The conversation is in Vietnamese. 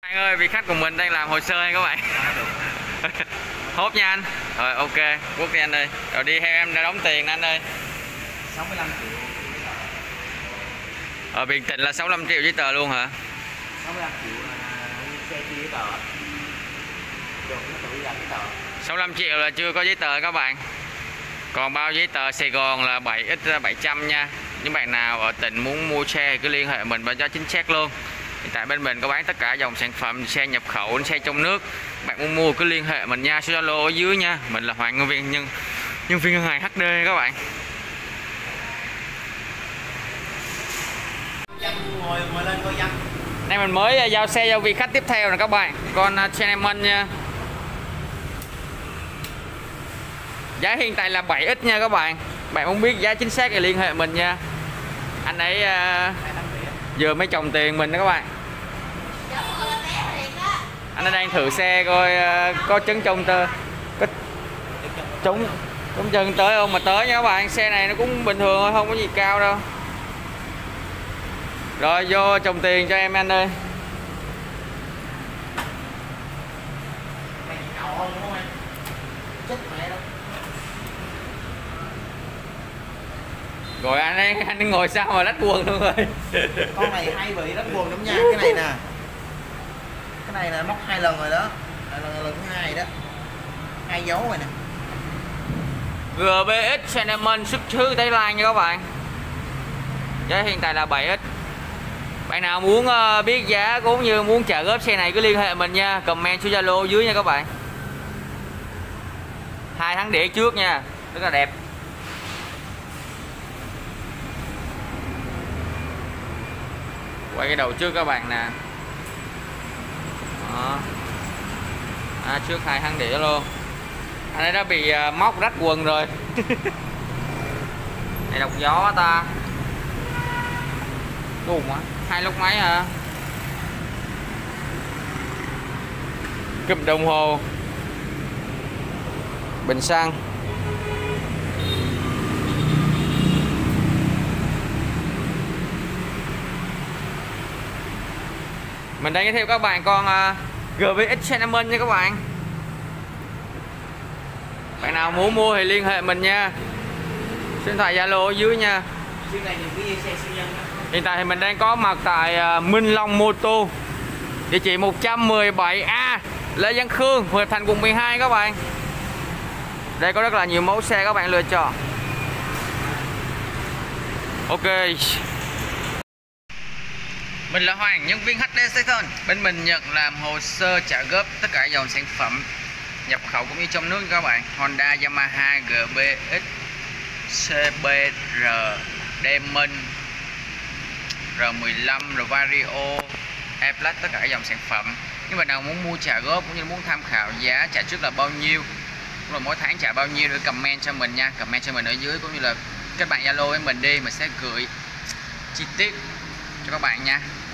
Anh ơi, vị khách của mình đang làm hồ sơ hay các bạn. Hốt nha anh. Rồi ok, quốc đi anh ơi. Rồi đi theo em ra đóng tiền anh ơi. 65 triệu. Ở Bình Tịnh là 65 triệu giấy tờ luôn hả? 65 triệu là xe chia giấy tờ. Được, nó tự làm giấy tờ. 65 triệu là chưa có giấy tờ các bạn. Còn bao giấy tờ Sài Gòn là 7x 700 nha. Những bạn nào ở tỉnh muốn mua xe thì cứ liên hệ mình báo chính xác luôn. Hiện tại bên mình có bán tất cả dòng sản phẩm xe nhập khẩu, xe trong nước. Bạn muốn mua cứ liên hệ mình nha, số Zalo ở dưới nha. Mình là Hoàng nhân viên ngân hàng HD các bạn. Ngồi lên coi dân. Nay mình mới giao xe cho vị khách tiếp theo nè các bạn. Con Chinaman nha. Giá hiện tại là 7x nha các bạn. Bạn muốn biết giá chính xác thì liên hệ mình nha. Anh ấy vừa mới trồng tiền mình đó các bạn. Anh ấy đang thử xe coi có trứng trông tơ, có trống chân tới không, mà tới nha các bạn. Xe này nó cũng bình thường thôi, không có gì cao đâu. Rồi vô trồng tiền cho em anh ơi. Rồi anh ngồi sao mà lách quần luôn rồi. Con này hay bị lách quần lắm nha. Cái này nè, cái này là móc 2 lần rồi đó, lần thứ 2 đó, 2 dấu rồi nè. GBX Cinnamon xuất xứ Thái Lan nha các bạn. Giá hiện tại là 7x. Bạn nào muốn biết giá cũng như muốn trả góp xe này cứ liên hệ mình nha, comment số Zalo dưới nha các bạn. 2 tháng đĩa trước nha, rất là đẹp. Quay cái đầu trước các bạn nè. Đó. Trước 2 tháng đĩa luôn. Anh ấy đã bị móc rách quần rồi. Này độc gió ta. Đúng á, 2 lốc máy hả? Cụm đồng hồ. Bình xăng. Mình đang giới thiệu các bạn con GBX Cinnamon nha các bạn. Bạn nào muốn mua thì liên hệ mình nha. Số điện thoại Zalo ở dưới nha. Hiện tại thì mình đang có mặt tại Minh Long Mô Tô, địa chỉ 117A Lê Văn Khương, Hiệp Thành quận 12 các bạn. Đây có rất là nhiều mẫu xe các bạn lựa chọn. Ok. Mình là Hoàng, nhân viên HD Station. Bên mình nhận làm hồ sơ trả góp tất cả dòng sản phẩm nhập khẩu cũng như trong nước các bạn. Honda, Yamaha, GBX, CBR, Demon, R15, rồi Vario, E-Plus, tất cả dòng sản phẩm. Nếu bạn nào muốn mua trả góp cũng như muốn tham khảo giá trả trước là bao nhiêu, rồi mỗi tháng trả bao nhiêu, thì comment cho mình nha, comment cho mình ở dưới, cũng như là các bạn Zalo với mình đi, mình sẽ gửi chi tiết cho các bạn nha.